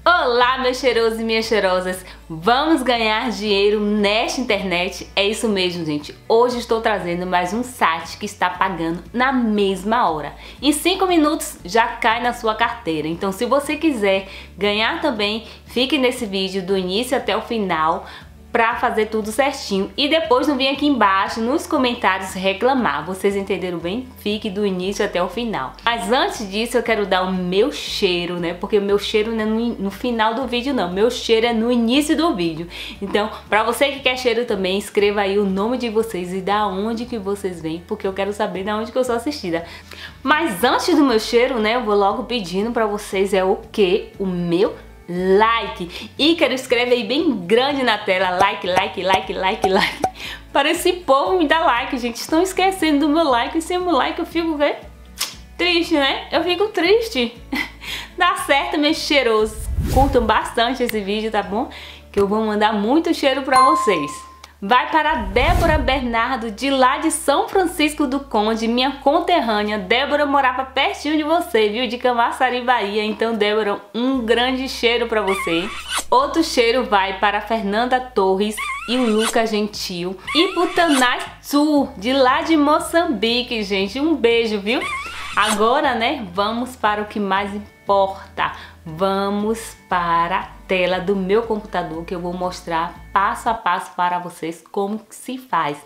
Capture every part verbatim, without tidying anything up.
Olá, meus cheirosos e minhas cheirosas! Vamos ganhar dinheiro nesta internet? É isso mesmo, gente. Hoje estou trazendo mais um site que está pagando na mesma hora. Em cinco minutos já cai na sua carteira. Então, se você quiser ganhar também, fique nesse vídeo do início até o final para fazer tudo certinho. E depois não vem aqui embaixo nos comentários reclamar. Vocês entenderam bem? Fique do início até o final. Mas antes disso eu quero dar o meu cheiro, né? Porque o meu cheiro não é no, no final do vídeo não. Meu cheiro é no início do vídeo. Então, para você que quer cheiro também, escreva aí o nome de vocês e da onde que vocês vêm, porque eu quero saber da onde que eu sou assistida. Mas antes do meu cheiro, né? Eu vou logo pedindo para vocês é o que? O meu like. Ícaro, escreve aí bem grande na tela, like, like, like, like, like, para esse povo me dar like, gente. Estão esquecendo do meu like, e sem o meu like eu fico, vê? Triste, né? Eu fico triste. Dá certo, meus cheirosos. Curtam bastante esse vídeo, tá bom? Que eu vou mandar muito cheiro pra vocês. Vai para a Débora Bernardo, de lá de São Francisco do Conde, minha conterrânea. Débora morava pertinho de você, viu? De Camaçari, Bahia. Então, Débora, um grande cheiro para você. Outro cheiro vai para a Fernanda Torres e o Lucas Gentil. E Putanatsu, de lá de Moçambique, gente. Um beijo, viu? Agora, né, vamos para o que mais importa. Vamos para a tela do meu computador, que eu vou mostrar passo a passo para vocês como que se faz.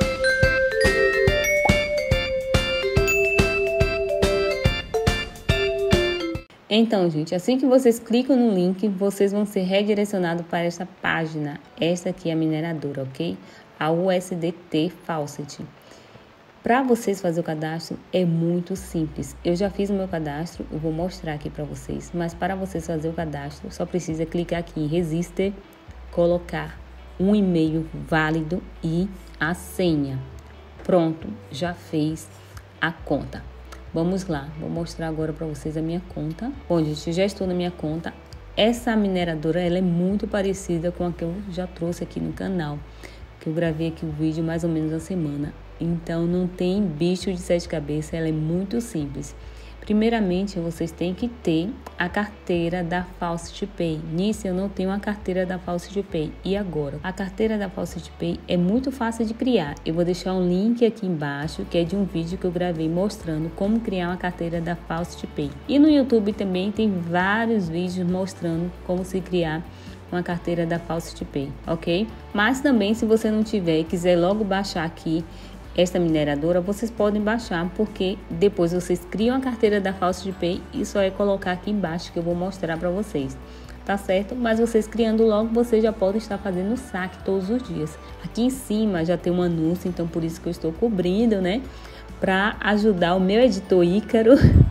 Então, gente, assim que vocês clicam no link, vocês vão ser redirecionados para essa página. Essa aqui é a mineradora, ok? A U S D T Faucet. Para vocês fazer o cadastro é muito simples. Eu já fiz o meu cadastro, eu vou mostrar aqui para vocês. Mas para vocês fazer o cadastro, só precisa clicar aqui em Register, colocar um e-mail válido e a senha. Pronto, já fez a conta. Vamos lá, vou mostrar agora para vocês a minha conta. Bom, gente, eu já estou na minha conta. Essa mineradora, ela é muito parecida com a que eu já trouxe aqui no canal. Que eu gravei aqui o vídeo mais ou menos uma semana. Então, não tem bicho de sete cabeças, ela é muito simples. Primeiramente, vocês têm que ter a carteira da Faucet Pay. Nisso, eu não tenho a carteira da Faucet Pay. E agora? A carteira da Faucet Pay é muito fácil de criar. Eu vou deixar um link aqui embaixo, que é de um vídeo que eu gravei mostrando como criar uma carteira da Faucet Pay. E no YouTube também tem vários vídeos mostrando como se criar uma carteira da Faucet Pay, ok? Mas também, se você não tiver e quiser logo baixar aqui esta mineradora, vocês podem baixar, porque depois vocês criam a carteira da Faucet Pay e só é colocar aqui embaixo que eu vou mostrar para vocês, tá certo? Mas vocês criando logo, vocês já podem estar fazendo o saque todos os dias. Aqui em cima já tem um anúncio, então por isso que eu estou cobrindo, né? Para ajudar o meu editor Ícaro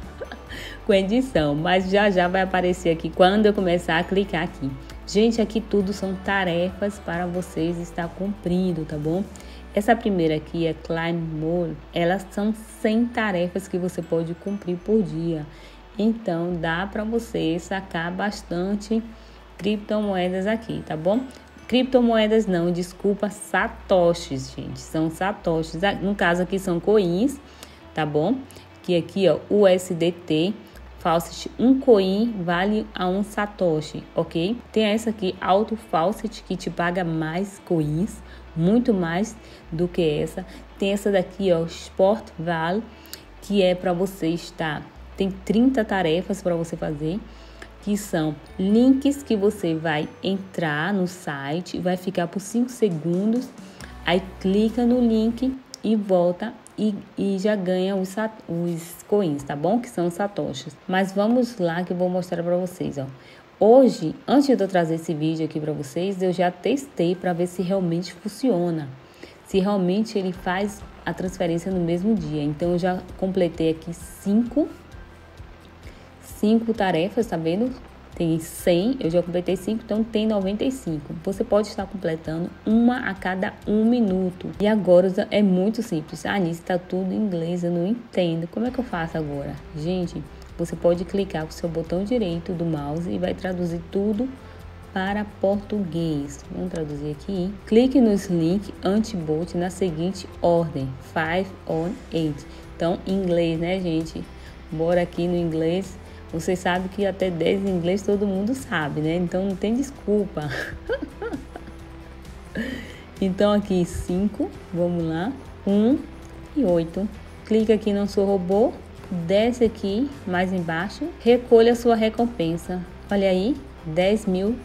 com edição, mas já já vai aparecer aqui quando eu começar a clicar aqui. Gente, aqui tudo são tarefas para vocês estar cumprindo, tá bom? Essa primeira aqui é Climb More, elas são cem tarefas que você pode cumprir por dia. Então, dá para você sacar bastante criptomoedas aqui, tá bom? Criptomoedas não, desculpa, satoshis, gente. São satoshis, no caso aqui são coins, tá bom? Que aqui, ó, U S D T Faucet, um coin vale a um satoshi, ok? Tem essa aqui, Auto Faucet, que te paga mais coins, muito mais do que essa. Tem essa daqui, ó, Sport Val, que é para você estar, tem trinta tarefas para você fazer, que são links que você vai entrar no site, vai ficar por cinco segundos, aí clica no link e volta e, e já ganha os, os coins, tá bom? Que são os satoshis. Mas vamos lá que eu vou mostrar para vocês, ó. Hoje, antes de eu trazer esse vídeo aqui para vocês, eu já testei para ver se realmente funciona. Se realmente ele faz a transferência no mesmo dia. Então, eu já completei aqui cinco, cinco tarefas, tá vendo? Tem cem, eu já completei cinco, então tem noventa e cinco. Você pode estar completando uma a cada um minuto. E agora é muito simples. Ah, nisso tá tudo em inglês, eu não entendo. Como é que eu faço agora? Gente, você pode clicar com o seu botão direito do mouse e vai traduzir tudo para português. Vamos traduzir aqui. Clique nos links anti-bot na seguinte ordem: cinco on eight. Então, em inglês, né, gente? Bora aqui no inglês. Vocês sabem que até dez em inglês todo mundo sabe, né? Então não tem desculpa. Então aqui cinco, vamos lá, um e oito. Clica aqui no seu robô, desce aqui mais embaixo, recolha a sua recompensa. Olha aí, dez mil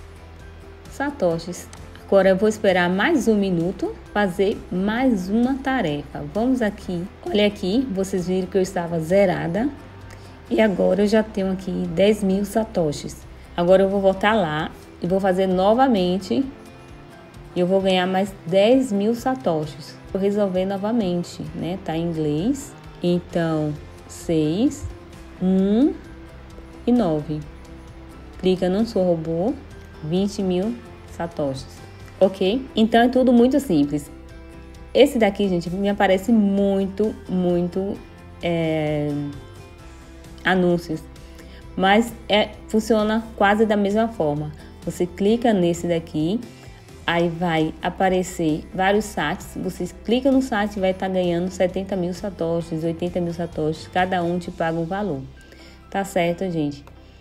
satoshis. Agora eu vou esperar mais um minuto, fazer mais uma tarefa. Vamos aqui, olha aqui, vocês viram que eu estava zerada. E agora eu já tenho aqui dez mil satoshis. Agora eu vou voltar lá e vou fazer novamente. E eu vou ganhar mais dez mil satoshis. Vou resolver novamente, né? Tá em inglês. Então, seis, um e nove. Clica no seu robô, vinte mil satoshis. Ok? Então é tudo muito simples. Esse daqui, gente, me aparece muito, muito é, anúncios. Mas é, funciona quase da mesma forma. Você clica nesse daqui. Aí vai aparecer vários sites, você clica no site e vai estar tá ganhando setenta mil satoshis, oitenta mil satoshis, cada um te paga um valor. Tá certo, gente?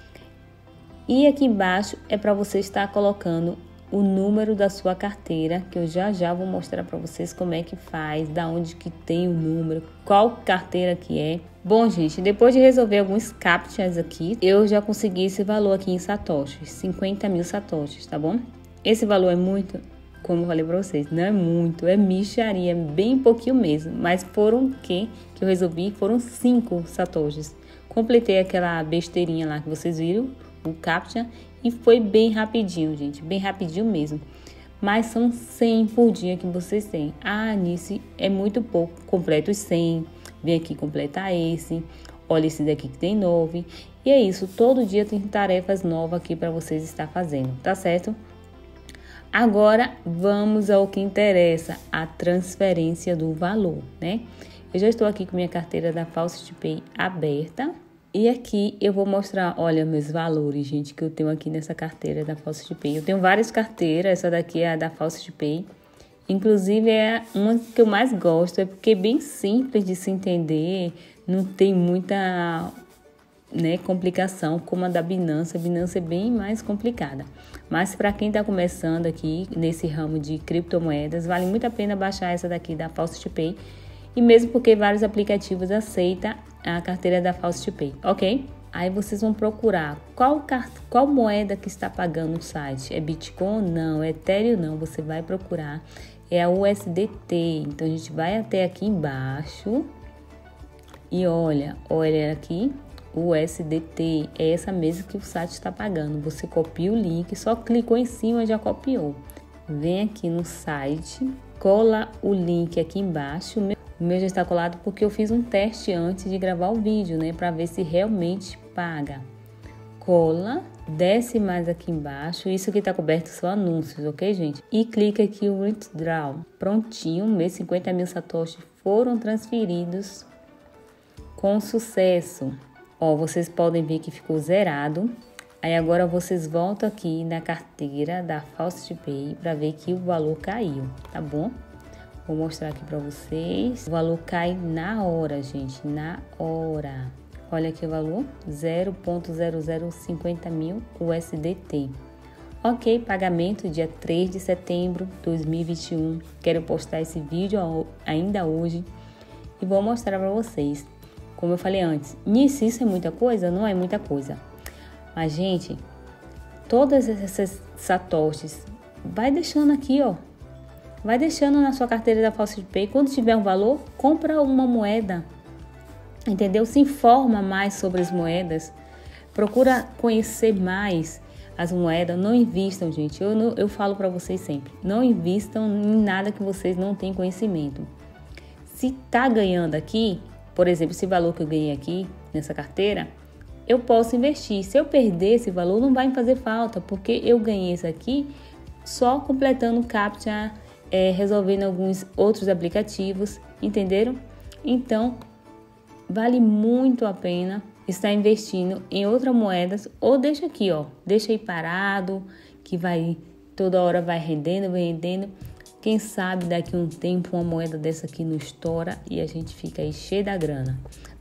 E aqui embaixo é para você estar colocando o número da sua carteira, que eu já já vou mostrar para vocês como é que faz, da onde que tem o número, qual carteira que é. Bom, gente, depois de resolver alguns captchas aqui, eu já consegui esse valor aqui em satoshis, cinquenta mil satoshis, tá bom? Esse valor é muito, como eu falei pra vocês, não é muito, é mixaria, é bem pouquinho mesmo. Mas foram o que que eu resolvi? Foram cinco satoshis. Completei aquela besteirinha lá que vocês viram, o captcha, e foi bem rapidinho, gente, bem rapidinho mesmo. Mas são cem por dia que vocês têm. Ah, nisso é muito pouco, completa os cem, vem aqui completar esse, olha esse daqui que tem nove. E é isso, todo dia tem tarefas novas aqui para vocês estar fazendo, tá certo? Agora, vamos ao que interessa, a transferência do valor, né? Eu já estou aqui com minha carteira da Faucet Pay aberta. E aqui eu vou mostrar, olha, meus valores, gente, que eu tenho aqui nessa carteira da Faucet Pay. Eu tenho várias carteiras, essa daqui é a da Faucet Pay. Inclusive, é uma que eu mais gosto, é porque é bem simples de se entender, não tem muita... né, complicação como a da Binance. A Binance é bem mais complicada, mas para quem está começando aqui nesse ramo de criptomoedas, vale muito a pena baixar essa daqui da Faucet Pay, e mesmo porque vários aplicativos aceitam a carteira da Faucet Pay, ok? Aí vocês vão procurar qual, qual moeda que está pagando o site, é Bitcoin? Não, é Ethereum? Não, você vai procurar, é a U S D T, então a gente vai até aqui embaixo e olha, olha aqui, U S D T, é essa mesmo que o site está pagando. Você copia o link, só clicou em cima e já copiou. Vem aqui no site, cola o link aqui embaixo. O meu, o meu já está colado porque eu fiz um teste antes de gravar o vídeo, né? Para ver se realmente paga. Cola, desce mais aqui embaixo. Isso aqui está coberto são anúncios, ok, gente? E clica aqui o Withdraw. Prontinho, meus cinquenta mil satoshis foram transferidos com sucesso. Ó, vocês podem ver que ficou zerado. Aí agora vocês voltam aqui na carteira da Faucet Pay para ver que o valor caiu, tá bom? Vou mostrar aqui para vocês. O valor cai na hora, gente, na hora. Olha aqui o valor, zero vírgula zero zero cinco zero mil U S D T. Ok, pagamento dia três de setembro de dois mil e vinte e um. Quero postar esse vídeo ainda hoje e vou mostrar para vocês. Como eu falei antes, nisso isso é muita coisa? Não é muita coisa. Mas, gente, todas essas satoshis, vai deixando aqui, ó. Vai deixando na sua carteira da Faucet Pay. Quando tiver um valor, compra uma moeda. Entendeu? Se informa mais sobre as moedas. Procura conhecer mais as moedas. Não invistam, gente. Eu, não, eu falo para vocês sempre. Não invistam em nada que vocês não têm conhecimento. Se tá ganhando aqui... Por exemplo, esse valor que eu ganhei aqui nessa carteira, eu posso investir. Se eu perder esse valor, não vai me fazer falta, porque eu ganhei isso aqui só completando o captcha, é, resolvendo alguns outros aplicativos, entenderam? Então, vale muito a pena estar investindo em outras moedas, ou deixa aqui, ó, deixa aí parado, que vai toda hora vai rendendo, vai rendendo. Quem sabe daqui a um tempo uma moeda dessa aqui não estoura e a gente fica aí cheio da grana.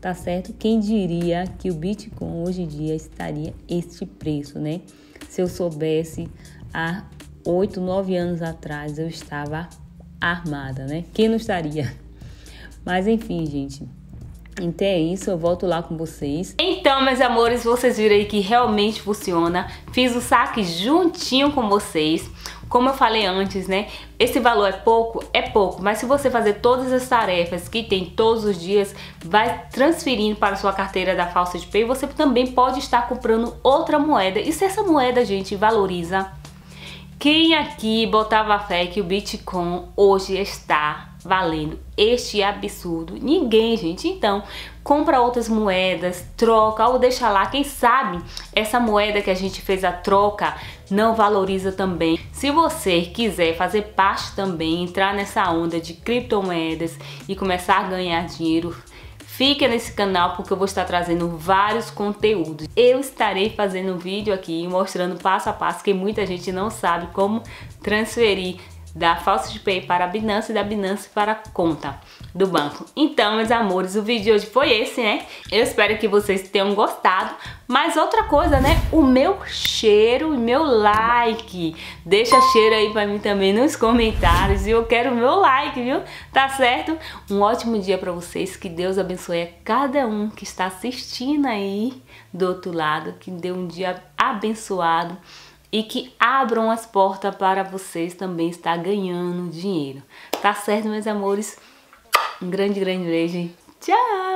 tá certo? Quem diria que o Bitcoin hoje em dia estaria este preço, né? Se eu soubesse há oito, nove anos atrás eu estava armada, né? Quem não estaria? Mas enfim, gente. Então é isso, eu volto lá com vocês. Então, meus amores, vocês viram aí que realmente funciona. Fiz o saque juntinho com vocês. Como eu falei antes, né? Esse valor é pouco? É pouco. Mas se você fazer todas as tarefas que tem todos os dias, vai transferindo para a sua carteira da Faucet Pay, você também pode estar comprando outra moeda. E se essa moeda, gente, valoriza? Quem aqui botava fé que o Bitcoin hoje está valendo este absurdo? Ninguém, gente. Então, compra outras moedas, troca ou deixa lá. Quem sabe essa moeda que a gente fez a troca não valoriza também. Se você quiser fazer parte também, entrar nessa onda de criptomoedas e começar a ganhar dinheiro, fica nesse canal porque eu vou estar trazendo vários conteúdos. Eu estarei fazendo um vídeo aqui mostrando passo a passo, que muita gente não sabe como transferir da Faucet Pay para a Binance e da Binance para a conta do banco. Então, meus amores, o vídeo de hoje foi esse, né? Eu espero que vocês tenham gostado. Mas outra coisa, né? O meu cheiro e meu like. Deixa cheiro aí pra mim também nos comentários. E eu quero o meu like, viu? Tá certo? Um ótimo dia pra vocês. Que Deus abençoe a cada um que está assistindo aí do outro lado. Que dê um dia abençoado. E que abram as portas para vocês também estar ganhando dinheiro. Tá certo, meus amores? Um grande, grande beijo. Tchau!